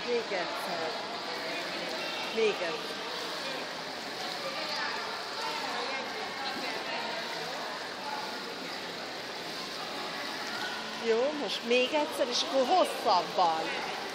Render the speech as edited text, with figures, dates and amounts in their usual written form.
Még egyszer. Még egyszer. Jó, most még egyszer, és akkor hosszabban.